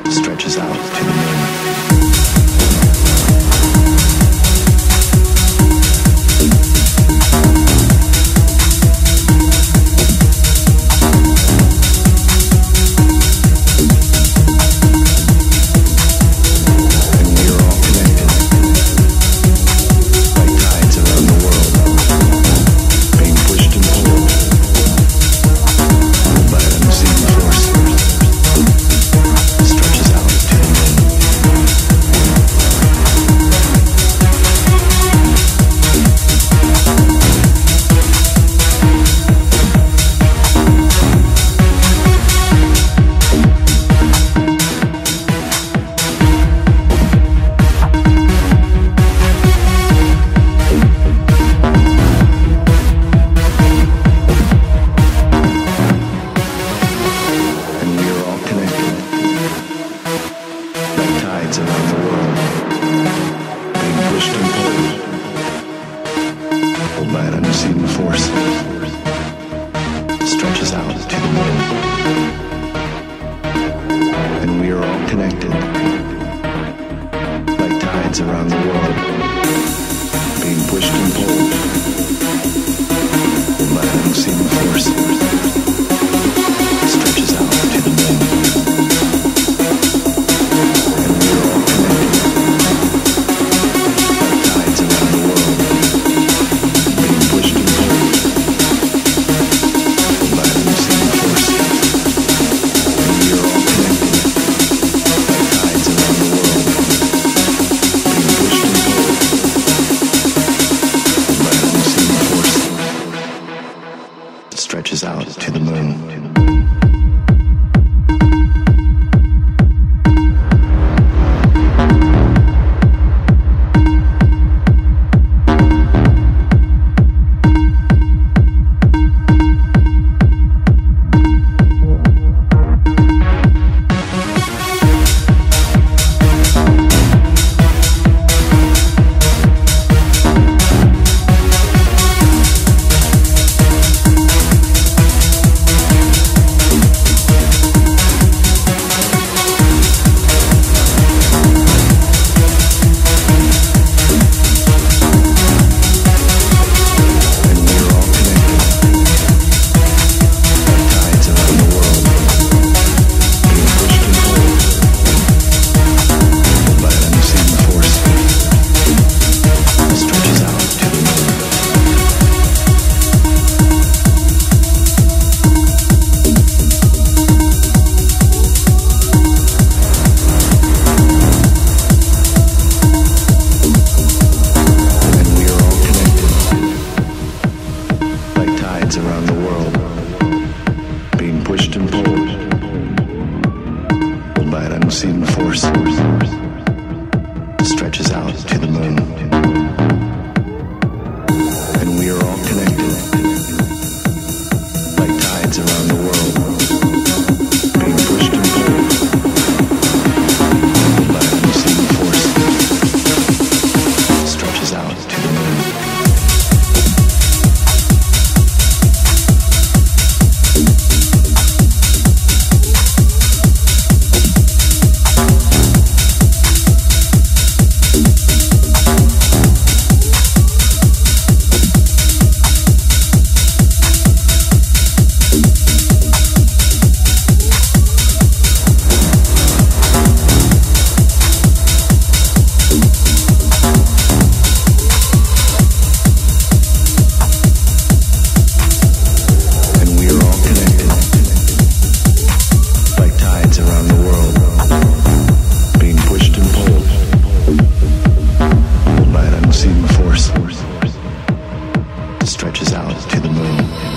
stretches out to the moon. Around the world, being pushed and pulled by an unseen force, stretches out to the moon. And we are all connected, like tides around the world, being pushed and pulled by an unseen force, stretches out to the moon. Stretches out to the moon. Around the world, being pushed and pulled by an unseen force, stretches out to the moon. And we are all connected, like tides around the world, being pushed and pulled by an unseen force, stretches out to the moon. Stretches out to the moon.